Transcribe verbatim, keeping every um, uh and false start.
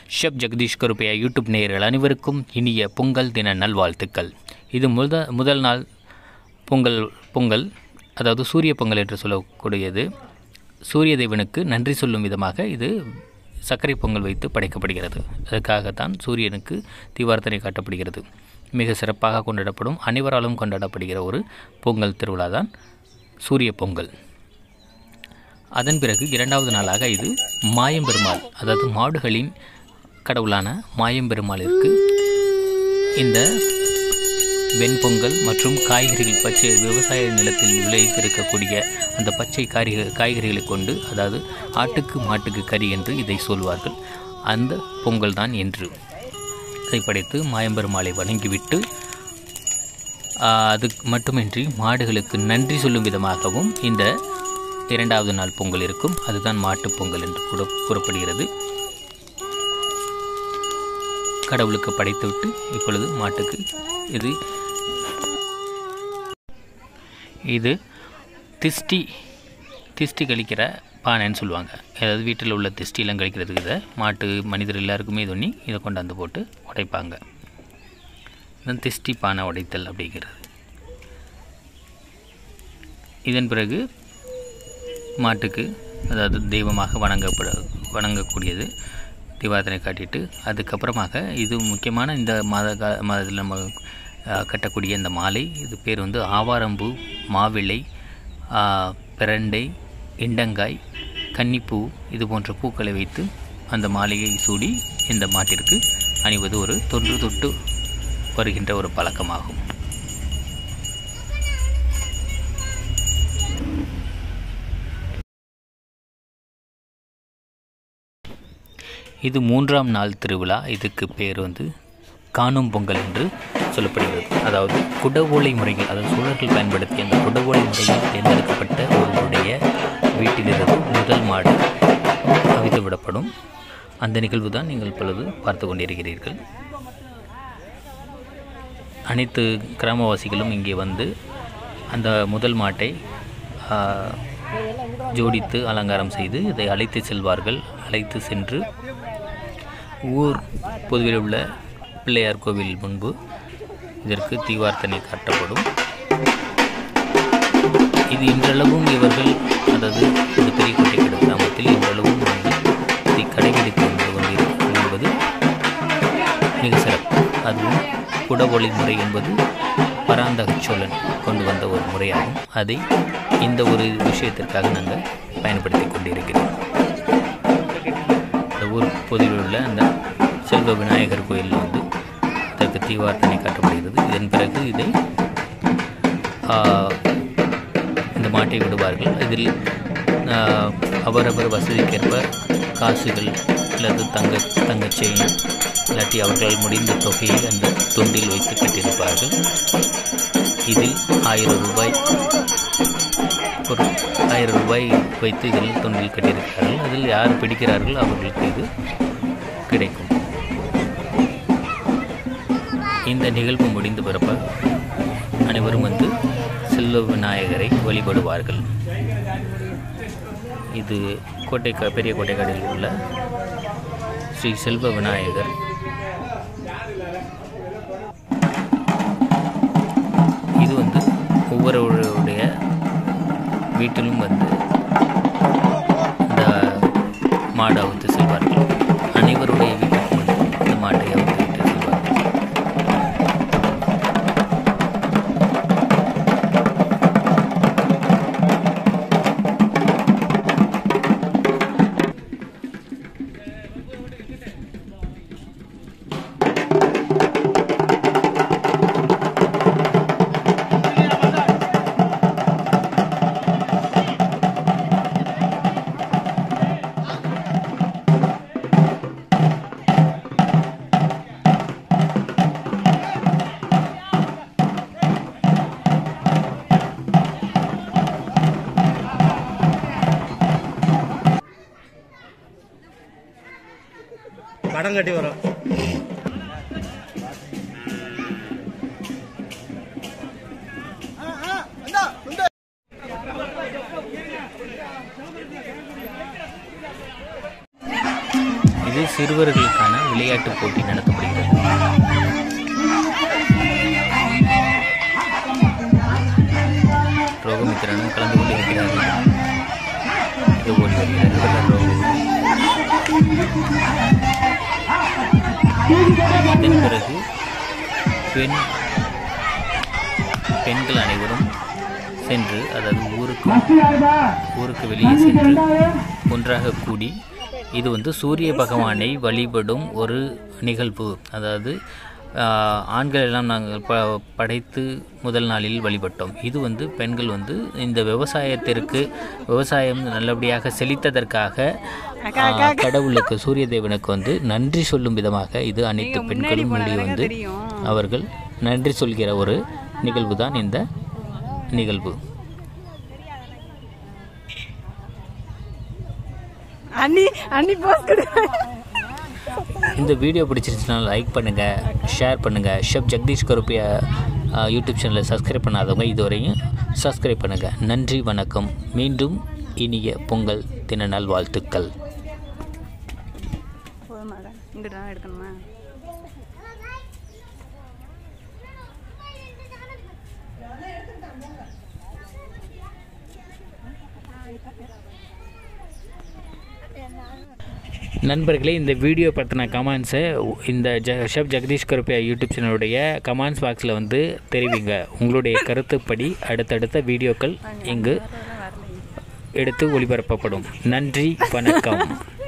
Chef Jagadish Karuppaiya YouTube நேயர்கள் அனைவருக்கும் இனிய பொங்கல் தின நல்வாழ்த்துக்கள். இது முத முதல் நாள் பொங்கல் பொங்கல் அதாவது சூரிய பொங்கல் என்று சொல்லக்கூடியது. சூரிய தேவனுக்கு நன்றி சொல்லும் விதமாக இது சர்க்கரை பொங்கல் வைத்து படைக்கப்படுகிறது. அதற்காகத்தான் சூரியனுக்கு தீவார்த்தனை காட்டப்படுகிறது. மிக சிறப்பாக கொண்டாடப்படும், அனைவராலும் கொண்டாடப்படுகிற ஒரு பொங்கல் திருவிழா தான் சூரிய பொங்கல். அதன் பிறகு இரண்டாவது நாளாக இது மாயம்பெருமாள், அதாவது மாடுகளின் கடவுளான மாயம்பெருமாளிற்கு இந்த வெண்பொங்கல் மற்றும் காய்கறிகள், பச்சை விவசாய நிலத்தில் விளைவித்திருக்கக்கூடிய அந்த பச்சை காரி காய்கறிகளை கொண்டு, அதாவது ஆட்டுக்கு மாட்டுக்கு கறி என்று இதை சொல்வார்கள். அந்த பொங்கல் தான் என்று இதை படைத்து மாயம்பெருமாளை வணங்கிவிட்டு, அது மட்டுமின்றி மாடுகளுக்கு நன்றி சொல்லும் விதமாகவும் இந்த இரண்டாவது நாள் பொங்கல் இருக்கும். அதுதான் மாட்டுப் பொங்கல் என்று கூட கூறப்படுகிறது. கடவுளுக்கு படைத்துவிட்டு இப்பொழுது மாட்டுக்கு இது இது திஷ்டி திஷ்டி கழிக்கிற பானைன்னு சொல்லுவாங்க. அதாவது வீட்டில் உள்ள திஷ்டிலாம் கழிக்கிறதுக்கு இதை மாட்டு மனிதர் எல்லாருக்குமே இது பண்ணி இதை கொண்டாந்து போட்டு உடைப்பாங்க. இதுதான் திஷ்டி பானை உடைத்தல் அப்படிங்கிறது. இதன் பிறகு மாட்டுக்கு, அதாவது தெய்வமாக வணங்கப்பட வணங்கக்கூடியது தீபார்த்தனை காட்டிட்டு, அதுக்கப்புறமாக இது முக்கியமான இந்த மாத கா மாதத்தில் நம்ம கட்டக்கூடிய இந்த மாலை, இது பேர் வந்து ஆவாரம்பூ, மாவிளை, பிரண்டை, இண்டங்காய், கன்னிப்பூ, இது போன்ற பூக்களை வைத்து அந்த மாலையை சூடி இந்த மாட்டிற்கு அணிவது ஒரு தொன்று தொட்டு வருகின்ற ஒரு பழக்கமாகும். இது மூன்றாம் நாள் திருவிழா. இதுக்கு பேர் வந்து காணும் பொங்கல் என்று சொல்லப்படுகிறது. அதாவது குடவோலை முறையில், அதாவது சோழர்கள் பயன்படுத்திய அந்த குடவோலை முறையில் தேர்ந்தெடுக்கப்பட்ட ஒருவருடைய வீட்டிலிருந்து முதல் மாடு அவித்து விடப்படும். அந்த நிகழ்வு தான் நீங்கள் இப்பொழுது பார்த்து கொண்டிருக்கிறீர்கள். அனைத்து கிராமவாசிகளும் இங்கே வந்து அந்த முதல் மாட்டை ஜோடித்து அலங்காரம் செய்து இதை அழைத்து செல்வார்கள். அழைத்து சென்று ஊர் பொதுவில் உள்ள பிள்ளையார் கோவில் முன்பு இதற்கு தீவார்த்தனை காட்டப்படும். இது இன்றளவும் இவர்கள், அதாவது இந்த பெரிய கோட்டைக்கடை கிராமத்தில் இன்றளவும் இதை கடைபிடித்து வந்து கொண்டிருக்கும் என்பது மிக சிறப்பு. அதுவும் குடவோலை முறை என்பது பராந்தக சோழன் கொண்டு வந்த ஒரு முறையாகும். அதை இந்த ஒரு விஷயத்திற்காக நாங்கள் பயன்படுத்தி கொண்டிருக்கிறோம். இந்த ஊர் பொதுவில் உள்ள அந்த செல்வ விநாயகர் கோயிலில் வந்து இதற்கு தீவார்த்தனை காட்டப்படுகிறது. இதன் பிறகு இதை இந்த மாட்டை விடுவார்கள். இதில் அவரவர் வசதிக்கேற்ப காசுகள் அல்லது தங்க தங்கச்செயின் இல்லாட்டி அவர்களால் முடிந்த தொகையை அந்த துண்டில் வைத்து கட்டியிருப்பார்கள். இதில் ஆயிரம் ரூபாய் ஒரு ஆயிரம் ரூபாய் வைத்து இதில் துண்டில் கட்டியிருக்கிறார்கள். அதில் யார் பிடிக்கிறார்கள் அவர்களுக்கு இது கிடைக்கும். இந்த நிகழ்வு முடிந்த பிறகு அனைவரும் வந்து செல்வ விநாயகரை வழிபடுவார்கள். இது கோட்டை பெரிய கோட்டைக்காடில் உள்ள ஸ்ரீ செல்வ விநாயகர். இது வந்து ஒவ்வொருவருடைய வீட்டிலும் வந்து இந்த மாடை அவுத்து செல்வார்கள். அனைவருடைய வீட்டுக்கும் வந்து இந்த மாட்டை அவுத்து விட்டு செல்வார்கள். படம் கட்டி வரும். இது இது சிறுவர்களுக்கான விளையாட்டுப் போட்டி நடத்தப்படுகிறது. ரோகமித்திரனும் கலந்து கொண்டிருக்கிறார்கள். இது ஓடி வருகிறது ரோகம். இதன் பிறகு பெண் பெண்கள் அனைவரும் சென்று, அதாவது ஊருக்கு ஊருக்கு வெளியே சென்று ஒன்றாக கூடி, இது வந்து சூரிய பகவானை வழிபடும் ஒரு நிகழ்வு. அதாவது ஆண்கள் எல்லாம் நாங்கள் ப படைத்து முதல் நாளில் வழிபட்டோம். இது வந்து பெண்கள் வந்து இந்த விவசாயத்திற்கு விவசாயம் நல்லபடியாக செழித்ததற்காக கடவுளுக்கு, சூரிய தேவனுக்கு வந்து நன்றி சொல்லும் விதமாக இது அனைத்து பெண்களும் முடி வந்து அவர்கள் நன்றி சொல்கிற ஒரு நிகழ்வு தான் இந்த நிகழ்வு. இந்த வீடியோ பிடிச்சிருச்சுன்னா லைக் பண்ணுங்கள், ஷேர் பண்ணுங்கள். ஷெஃப் ஜெகதீஷ் கருப்பியா யூடியூப் சேனலை சப்ஸ்கிரைப் பண்ணாதவங்க இதுவரையும் சப்ஸ்கிரைப் பண்ணுங்கள். நன்றி, வணக்கம். மீண்டும் இனிய பொங்கல் தின நல்வாழ்த்துக்கள். நண்பர்களே, இந்த வீடியோ பற்றின கமெண்ட்ஸை இந்த ஜ ஷெஃப் ஜெகதீஷ் கருப்பியா யூடியூப் சேனலுடைய கமெண்ட்ஸ் பாக்ஸில் வந்து தெரிவிங்க. உங்களுடைய கருத்துப்படி அடுத்தடுத்த வீடியோக்கள் இங்கு எடுத்து ஒளிபரப்பப்படும். நன்றி, வணக்கம்.